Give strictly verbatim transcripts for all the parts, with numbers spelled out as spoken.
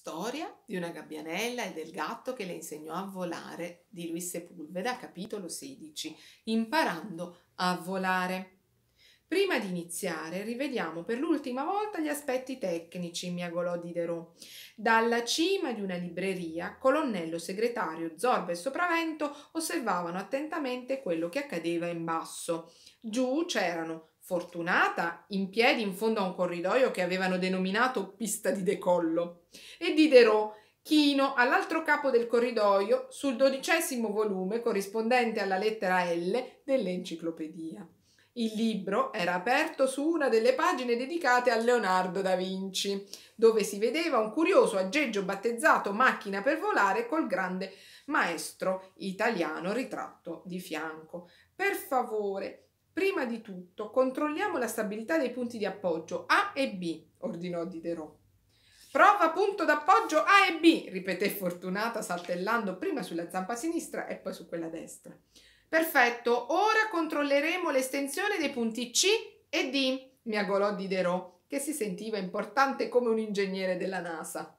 Storia di una gabbianella e del gatto che le insegnò a volare di Luis Sepulveda, capitolo sedici. Imparando a volare. Prima di iniziare, rivediamo per l'ultima volta gli aspetti tecnici, miagolò Diderot. Dalla cima di una libreria, colonnello, segretario, Zorba e Sopravento osservavano attentamente quello che accadeva in basso. Giù c'erano Fortunata in piedi in fondo a un corridoio che avevano denominato pista di decollo e Diderot chino all'altro capo del corridoio sul dodicesimo volume corrispondente alla lettera L dell'enciclopedia. Il libro era aperto su una delle pagine dedicate a Leonardo da Vinci, dove si vedeva un curioso aggeggio battezzato Macchina per volare col grande maestro italiano ritratto di fianco. Per favore, prima di tutto, controlliamo la stabilità dei punti di appoggio A e B, ordinò Diderot. Prova punto d'appoggio A e B, ripeté Fortunata saltellando prima sulla zampa sinistra e poi su quella destra. Perfetto, ora controlleremo l'estensione dei punti C e D, miagolò Diderot, che si sentiva importante come un ingegnere della NASA.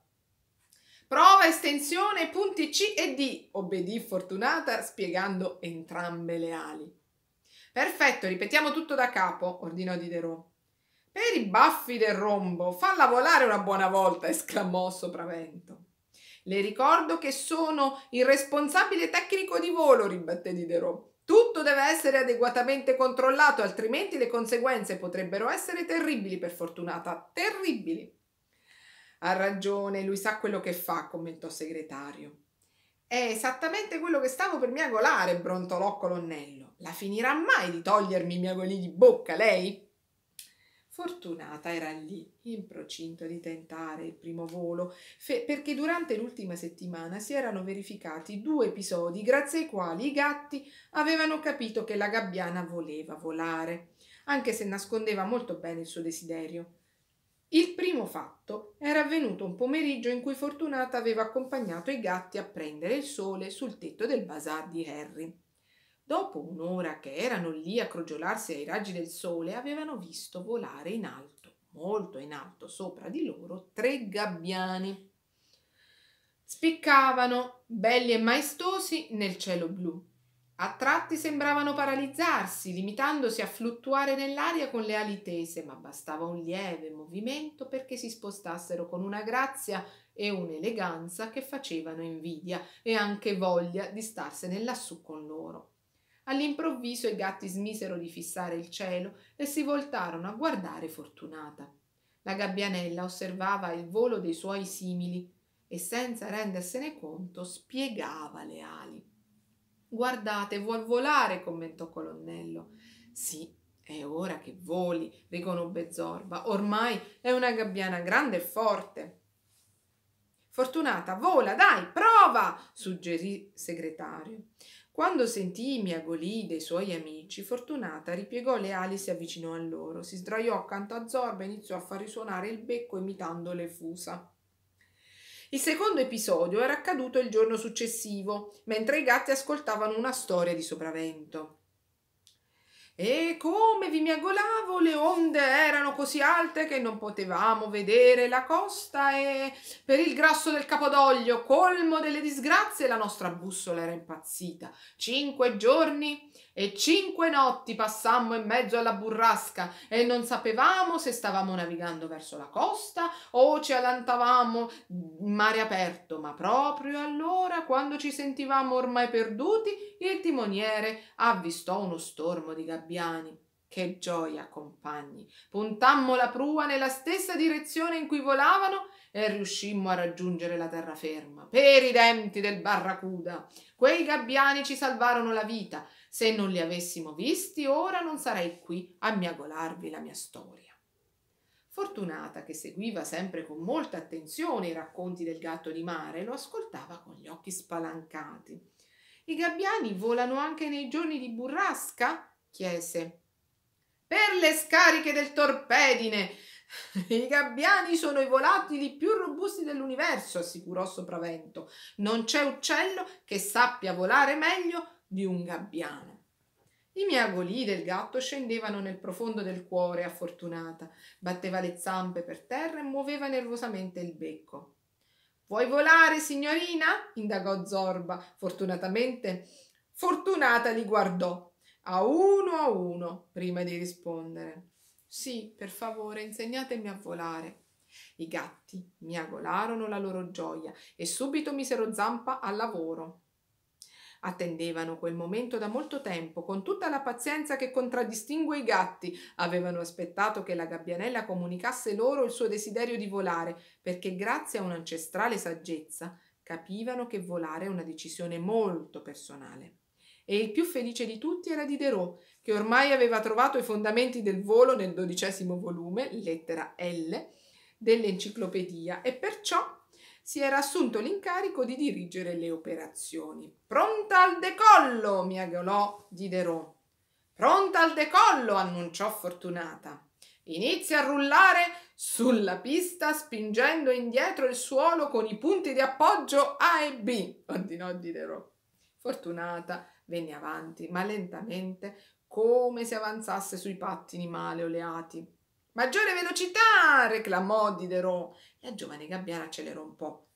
Prova estensione punti C e D, obbedì Fortunata spiegando entrambe le ali. Perfetto, ripetiamo tutto da capo, ordinò Diderot. Per i baffi del rombo, falla volare una buona volta, esclamò Sopravento. Le ricordo che sono il responsabile tecnico di volo, ribatté Diderot. Tutto deve essere adeguatamente controllato, altrimenti le conseguenze potrebbero essere terribili per Fortunata, terribili. Ha ragione, lui sa quello che fa, commentò segretario. È esattamente quello che stavo per miagolare, brontolò colonnello. La finirà mai di togliermi i miagoli di bocca, lei? Fortunata era lì, in procinto di tentare il primo volo, perché durante l'ultima settimana si erano verificati due episodi grazie ai quali i gatti avevano capito che la gabbiana voleva volare, anche se nascondeva molto bene il suo desiderio. Il primo fatto era avvenuto un pomeriggio in cui Fortunata aveva accompagnato i gatti a prendere il sole sul tetto del bazar di Harry. Dopo un'ora che erano lì a crogiolarsi ai raggi del sole, avevano visto volare in alto, molto in alto sopra di loro, tre gabbiani. Spiccavano, belli e maestosi, nel cielo blu. A tratti sembravano paralizzarsi, limitandosi a fluttuare nell'aria con le ali tese, ma bastava un lieve movimento perché si spostassero con una grazia e un'eleganza che facevano invidia e anche voglia di starsene lassù con loro. All'improvviso i gatti smisero di fissare il cielo e si voltarono a guardare Fortunata. La gabbianella osservava il volo dei suoi simili e senza rendersene conto spiegava le ali. Guardate, vuol volare, commentò colonnello. Sì, è ora che voli, riconobbe Zorba. Ormai è una gabbiana grande e forte. Fortunata, vola, dai, prova, suggerì segretario. Quando sentì i miagolii dei suoi amici, Fortunata ripiegò le ali e si avvicinò a loro. Si sdraiò accanto a Zorba e iniziò a far risuonare il becco imitando le fusa. Il secondo episodio era accaduto il giorno successivo, mentre i gatti ascoltavano una storia di Sopravento. E come vi miagolavo, le onde erano così alte che non potevamo vedere la costa e per il grasso del Capodoglio, colmo delle disgrazie, la nostra bussola era impazzita. Cinque giorni e cinque notti passammo in mezzo alla burrasca e non sapevamo se stavamo navigando verso la costa o ci allantavamo in mare aperto, ma proprio allora, quando ci sentivamo ormai perduti, il timoniere avvistò uno stormo di gabbiani. Che gioia, compagni! Puntammo la prua nella stessa direzione in cui volavano e riuscimmo a raggiungere la terraferma. Per i denti del barracuda! Quei gabbiani ci salvarono la vita. Se non li avessimo visti, ora non sarei qui a miagolarvi la mia storia. Fortunata, che seguiva sempre con molta attenzione i racconti del gatto di mare, lo ascoltava con gli occhi spalancati. I gabbiani volano anche nei giorni di burrasca? Chiese. Per le scariche del torpedine! I gabbiani sono i volatili più robusti dell'universo, assicurò Sopravento. Non c'è uccello che sappia volare meglio di un gabbiano. I miagolii del gatto scendevano nel profondo del cuore a Fortunata. Batteva le zampe per terra e muoveva nervosamente il becco. Puoi volare, signorina? Indagò Zorba. Fortunatamente, Fortunata li guardò a uno a uno prima di rispondere. Sì, per favore, insegnatemi a volare. I gatti miagolarono la loro gioia e subito misero zampa al lavoro. Attendevano quel momento da molto tempo, con tutta la pazienza che contraddistingue i gatti. Avevano aspettato che la gabbianella comunicasse loro il suo desiderio di volare, perché grazie a un'ancestrale saggezza capivano che volare è una decisione molto personale. E il più felice di tutti era Diderot, che ormai aveva trovato i fondamenti del volo nel dodicesimo volume, lettera L, dell'enciclopedia, e perciò si era assunto l'incarico di dirigere le operazioni. «Pronta al decollo!» miagolò Diderot. «Pronta al decollo!» annunciò Fortunata. «Inizia a rullare sulla pista spingendo indietro il suolo con i punti di appoggio A e B», ordinò Diderot. Fortunata venne avanti, ma lentamente, come se avanzasse sui pattini male oleati. «Maggiore velocità!» reclamò Diderot. La giovane gabbiana accelerò un po'.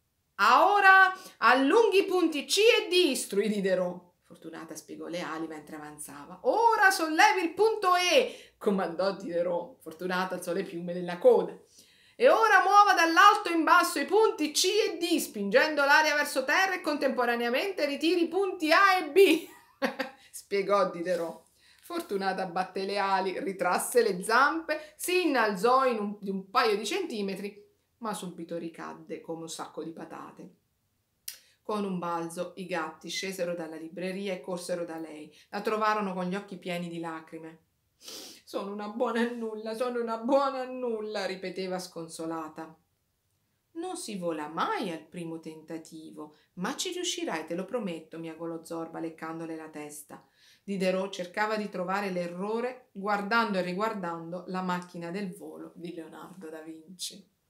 «Ora allunghi i punti C e D», istruì Diderot. Fortunata spiegò le ali mentre avanzava. «Ora sollevi il punto E», comandò Diderot. Fortunata alzò le piume della coda. «E ora muova dall'alto in basso i punti C e D, spingendo l'aria verso terra e contemporaneamente ritiri i punti A e B», spiegò Diderot. Fortunata batté le ali, ritrasse le zampe, si innalzò in un, di un paio di centimetri, ma subito ricadde come un sacco di patate. Con un balzo i gatti scesero dalla libreria e corsero da lei. La trovarono con gli occhi pieni di lacrime. «Sono una buona a nulla, sono una buona a nulla», ripeteva sconsolata. «Non si vola mai al primo tentativo, ma ci riuscirai, te lo prometto», miagolò Zorba leccandole la testa. Diderot cercava di trovare l'errore guardando e riguardando la macchina del volo di Leonardo da Vinci.